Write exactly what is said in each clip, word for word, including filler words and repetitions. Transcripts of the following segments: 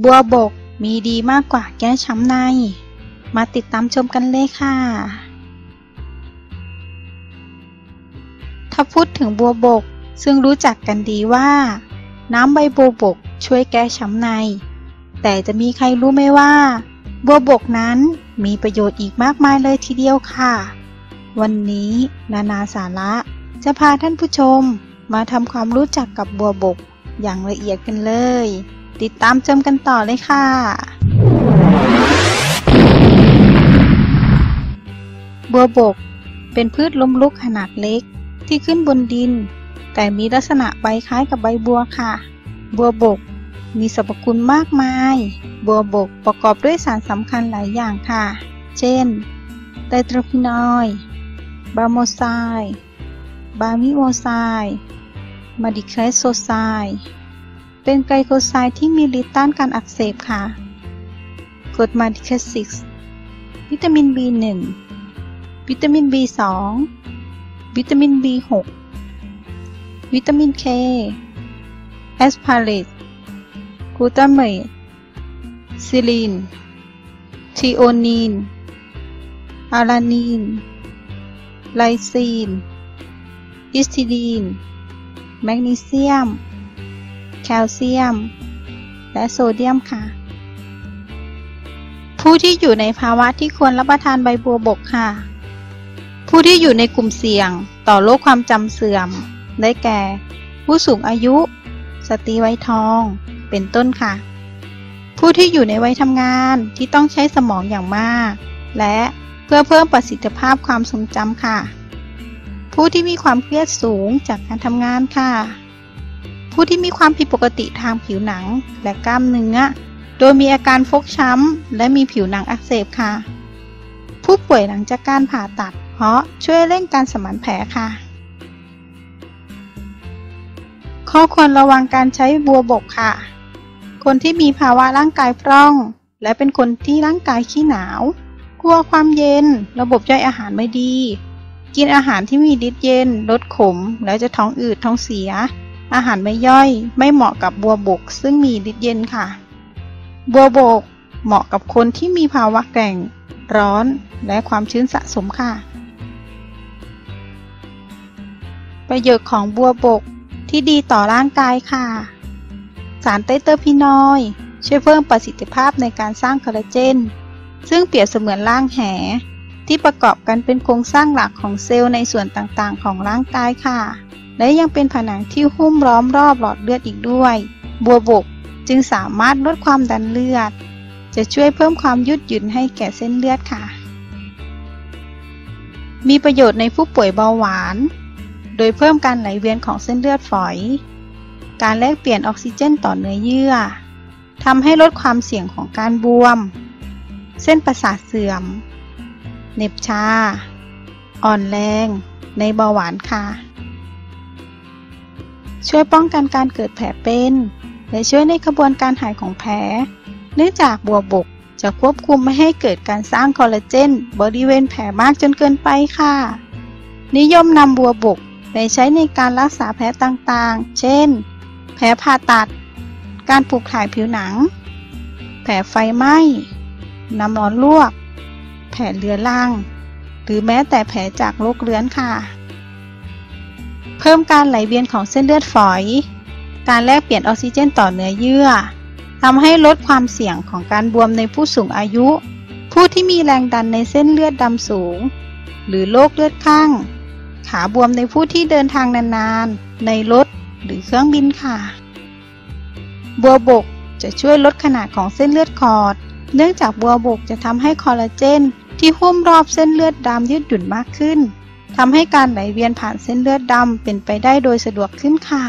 บัวบกมีดีมากกว่าแก้ช้ำในมาติดตามชมกันเลยค่ะถ้าพูดถึงบัวบกซึ่งรู้จักกันดีว่าน้ำใบบัวบกช่วยแก้ช้ำในแต่จะมีใครรู้ไหมว่าบัวบกนั้นมีประโยชน์อีกมากมายเลยทีเดียวค่ะวันนี้นานาสาระจะพาท่านผู้ชมมาทำความรู้จักกับบัวบกอย่างละเอียดกันเลยติดตามชมกันต่อเลยค่ะบัวบกเป็นพืชล้มลุกขนาดเล็กที่ขึ้นบนดินแต่มีลักษณะใบคล้ายกับใบบัวค่ะบัวบกมีสรรพคุณมากมายบัวบกประกอบด้วยสารสำคัญหลายอย่างค่ะเช่นไตรโตรพินอยด์บาโมไซด์บามิโอไซด์มาดิเคลโซไซด์เป็นไกลโคไซด์ที่มีฤทธิ์ต้านการอักเสบค่ะกรดมาดิเคซิกวิตามิน บี หนึ่ง วิตามิน บี สอง วิตามิน บี หก วิตามิน เค แอสพาเรตกลูตาเมตซิลีนทีโอนีนอารานีนไลซีนฮิสติดีนแมกนีเซียมแคลเซียมและโซเดียมค่ะผู้ที่อยู่ในภาวะที่ควรรับประทานใบบัวบกค่ะผู้ที่อยู่ในกลุ่มเสี่ยงต่อโรคความจำเสื่อมได้แก่ผู้สูงอายุสตรีวัยทองเป็นต้นค่ะผู้ที่อยู่ในวัยทำงานที่ต้องใช้สมองอย่างมากและเพื่อเพิ่มประสิทธิภาพความทรงจำค่ะผู้ที่มีความเครียดสูงจากการทำงานค่ะผู้ที่มีความผิดปกติทางผิวหนังและกล้ามเนื้อโดยมีอาการฟกช้ำและมีผิวหนังอักเสบค่ะผู้ป่วยหลังจากการผ่าตัดเพราะช่วยเร่งการสมานแผลค่ะข้อควรระวังการใช้บัวบกค่ะคนที่มีภาวะร่างกายพร่องและเป็นคนที่ร่างกายขี้หนาวกลัวความเย็นระบบย่อยอาหารไม่ดีกินอาหารที่มีฤทธิ์เย็นลดขมแล้วจะท้องอืดท้องเสียอาหารไม่ย่อยไม่เหมาะกับบัวบกซึ่งมีฤทธิ์เย็นค่ะบัวบกเหมาะกับคนที่มีภาวะแกร่งร้อนและความชื้นสะสมค่ะประโยชน์ของบัวบกที่ดีต่อร่างกายค่ะสารไตรเตอร์พินอยด์ช่วยเพิ่มประสิทธิภาพในการสร้างคอลลาเจนซึ่งเปรียบเสมือนร่างแหที่ประกอบกันเป็นโครงสร้างหลักของเซลล์ในส่วนต่างๆของร่างกายค่ะและยังเป็นผนังที่หุ้มล้อมรอบหลอดเลือดอีกด้วยบัวบกจึงสามารถลดความดันเลือดจะช่วยเพิ่มความยืดหยุ่นให้แก่เส้นเลือดค่ะมีประโยชน์ในผู้ป่วยเบาหวานโดยเพิ่มการไหลเวียนของเส้นเลือดฝอยการแลกเปลี่ยนออกซิเจนต่อเนื้อเยื่อทำให้ลดความเสี่ยงของการบวมเส้นประสาทเสื่อมเหน็บชาอ่อนแรงในเบาหวานค่ะช่วยป้องกันการเกิดแผลเป็นและช่วยในกระบวนการหายของแผลเนื่องจากบัวบกจะควบคุมไม่ให้เกิดการสร้างคอลลาเจนบริเวณแผลมากจนเกินไปค่ะนิยมนำบัวบกไปใช้ในการรักษาแผลต่างๆเช่นแผลผ่าตัดการปลูกถ่ายผิวหนังแผลไฟไหม้น้ำร้อนลวกแผลเรื้อรังหรือแม้แต่แผลจากโรคเรื้อนค่ะเพิ่มการไหลเวียนของเส้นเลือดฝอยการแลกเปลี่ยนออกซิเจนต่อเนื้อเยื่อทำให้ลดความเสี่ยงของการบวมในผู้สูงอายุผู้ที่มีแรงดันในเส้นเลือดดำสูงหรือโรคเลือดข้างขาบวมในผู้ที่เดินทางนานๆในรถหรือเครื่องบินค่ะบัวบกจะช่วยลดขนาดของเส้นเลือดขอดเนื่องจากบัวบกจะทำให้คอลลาเจนที่หุ้มรอบเส้นเลือดดำยืดหยุ่นมากขึ้นทำให้การไหลเวียนผ่านเส้นเลือดดำเป็นไปได้โดยสะดวกขึ้นค่ะ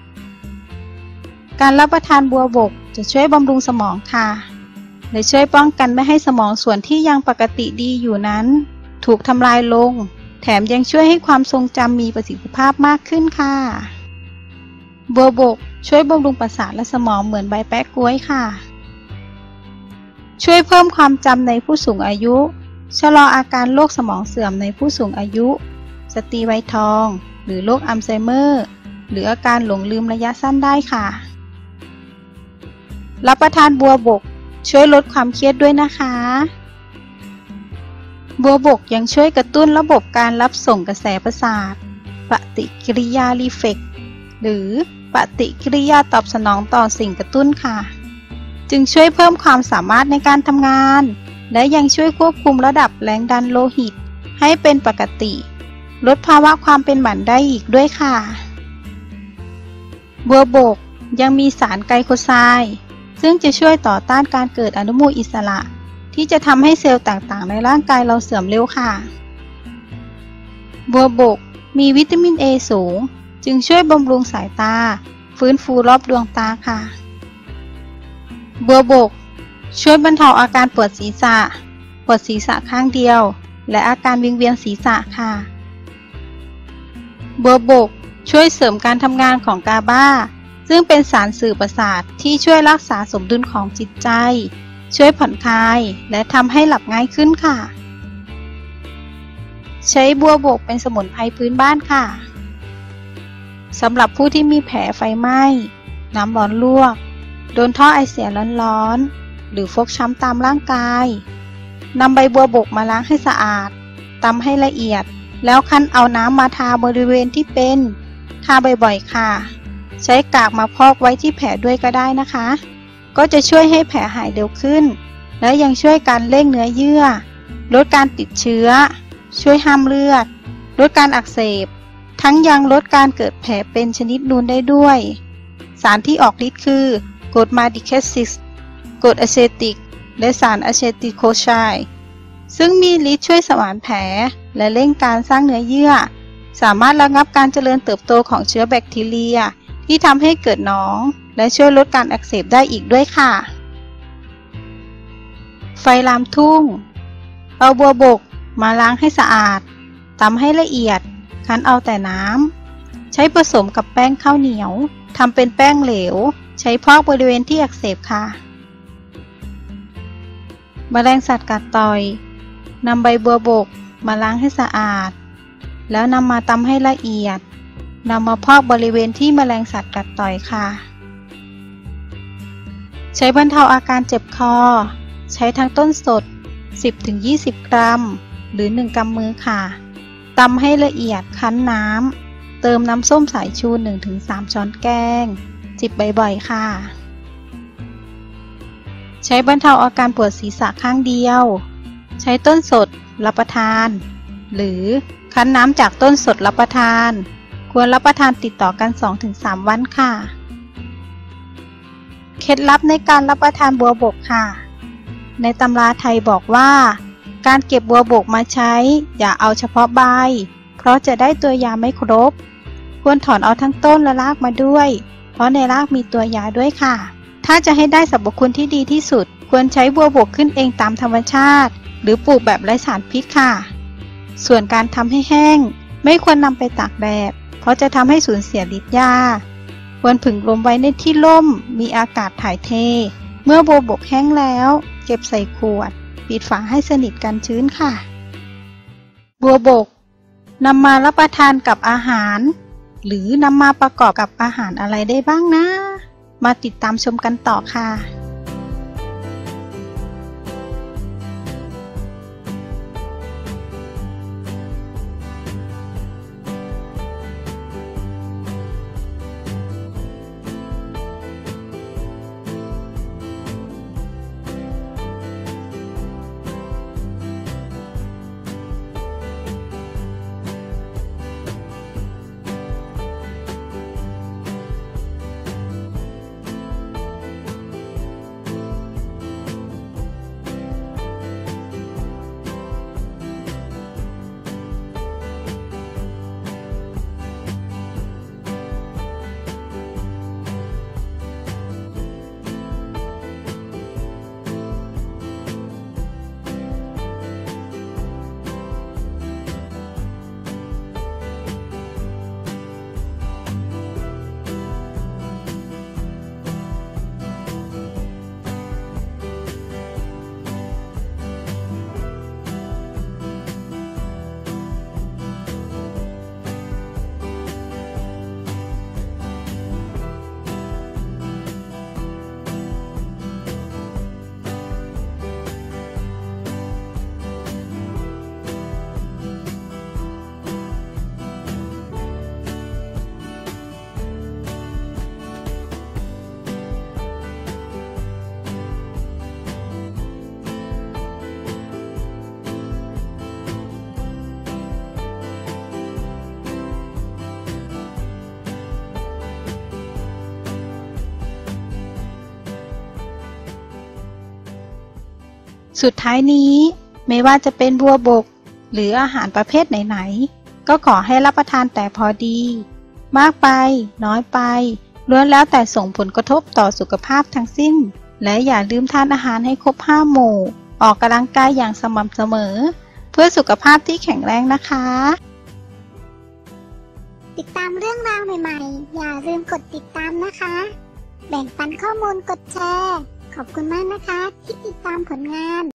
การรับประทานบัวบกจะช่วยบำรุงสมองค่ะและช่วยป้องกันไม่ให้สมองส่วนที่ยังปกติดีอยู่นั้นถูกทำลายลงแถมยังช่วยให้ความทรงจำมีประสิทธิภาพมากขึ้นค่ะบัวบกช่วยบำรุงประสาทและสมองเหมือนใบแปะก๊วยค่ะช่วยเพิ่มความจำในผู้สูงอายุชะลออาการโรคสมองเสื่อมในผู้สูงอายุสตรีวัยทองหรือโรคอัลไซเมอร์หรืออาการหลงลืมระยะสั้นได้ค่ะรับประทานบัวบกช่วยลดความเครียดด้วยนะคะ บัวบกยังช่วยกระตุ้นระบบการรับส่งกระแสประสาทปฏิกิริยารีเฟล็กซ์หรือปฏิกิริยาตอบสนองต่อสิ่งกระตุ้นค่ะจึงช่วยเพิ่มความสามารถในการทำงานและยังช่วยควบคุมระดับแรงดันโลหิตให้เป็นปกติลดภาวะความเป็นหมันได้อีกด้วยค่ะบัวบกยังมีสารไกลโคไซด์ซึ่งจะช่วยต่อต้านการเกิดอนุมูลอิสระที่จะทำให้เซลล์ต่างๆในร่างกายเราเสื่อมเร็วค่ะบัวบกมีวิตามิน เอ สูงจึงช่วยบำรุงสายตาฟื้นฟูรอบดวงตาค่ะบัวบกช่วยบรรเทาอาการปวดศีรษะปวดศีรษะข้างเดียวและอาการวิงเวียนศีรษะค่ะบัวบกช่วยเสริมการทำงานของกาบาซึ่งเป็นสารสื่อประสาทที่ช่วยรักษาสมดุลของจิตใจช่วยผ่อนคลายและทำให้หลับง่ายขึ้นค่ะใช้บัวบกเป็นสมุนไพรพื้นบ้านค่ะสำหรับผู้ที่มีแผลไฟไหม้น้ำร้อนลวกโดนท่อไอเสียร้อนๆหรือฟกช้ำตามร่างกายนำใบบัวบกมาล้างให้สะอาดตำให้ละเอียดแล้วคั้นเอาน้ำมาทาบริเวณที่เป็นทาบ่อยๆค่ะใช้กากมาพอกไว้ที่แผลด้วยก็ได้นะคะก็จะช่วยให้แผลหายเร็วขึ้นและยังช่วยการเร่งเนื้อเยื่อลดการติดเชื้อช่วยห้ามเลือดลดการอักเสบทั้งยังลดการเกิดแผลเป็นชนิดนูนได้ด้วยสารที่ออกฤทธิ์คือกรดมาดิเคซิสกรดอะเซติกและสารอะเซติโคไซด์ซึ่งมีฤทธิ์ช่วยสมานแผลและเร่งการสร้างเนื้อเยื่อสามารถระงับการเจริญเติบโตของเชื้อแบคทีเรียที่ทำให้เกิดหนองและช่วยลดการอักเสบได้อีกด้วยค่ะไฟลามทุ่งเอาบัวบกมาล้างให้สะอาดตำให้ละเอียดคั้นเอาแต่น้ำใช้ผสมกับแป้งข้าวเหนียวทำเป็นแป้งเหลวใช้พอกบริเวณที่อักเสบค่ะแมลงสัตว์กัดต่อยนำใบบัวบกมาล้างให้สะอาดแล้วนำมาตำให้ละเอียดนำมาพอกบริเวณที่แมลงสัตว์กัดต่อยค่ะใช้บรรเทาอาการเจ็บคอใช้ทั้งต้นสด สิบถึงยี่สิบ กรัมหรือหนึ่งกำมือค่ะตำให้ละเอียดคั้นน้ำเติมน้ำส้มสายชู หนึ่งถึงสาม ช้อนแกงจิบบ่อยๆค่ะใช้บรรเทาอาการปวดศีรษะข้างเดียวใช้ต้นสดรับประทานหรือคั้นน้ำจากต้นสดรับประทานควรรับประทานติดต่อกัน สองถึงสาม วันค่ะเคล็ดลับในการรับประทานบัวบกค่ะในตำราไทยบอกว่าการเก็บบัวบกมาใช้อย่าเอาเฉพาะใบเพราะจะได้ตัวยาไม่ครบควรถอนเอาทั้งต้นและรากมาด้วยเพราะในรากมีตัวยาด้วยค่ะถ้าจะให้ได้สรรพคุณที่ดีที่สุดควรใช้บัวบกขึ้นเองตามธรรมชาติหรือปลูกแบบไร้สารพิษค่ะส่วนการทำให้แห้งไม่ควรนำไปตากแดดเพราะจะทำให้สูญเสียฤทธิ์ยาควรผึ่งลมไว้ในที่ร่มมีอากาศถ่ายเทเมื่อบัวบกแห้งแล้วเก็บใส่ขวดปิดฝาให้สนิทกันชื้นค่ะบัวบกนำมารับประทานกับอาหารหรือนำมาประกอบกับอาหารอะไรได้บ้างนะมาติดตามชมกันต่อค่ะสุดท้ายนี้ไม่ว่าจะเป็นบัวบกหรืออาหารประเภทไหนๆก็ขอให้รับประทานแต่พอดีมากไปน้อยไปล้วนแล้วแต่ส่งผลกระทบต่อสุขภาพทั้งสิ้นและอย่าลืมทานอาหารให้ครบห้าหมู่ออกกำลังกายอย่างสม่ำเสมอเพื่อสุขภาพที่แข็งแรงนะคะติดตามเรื่องราวใหม่ๆอย่าลืมกดติดตามนะคะแบ่งปันข้อมูลกดแชร์ขอบคุณมากนะคะที่ติดตามผลงาน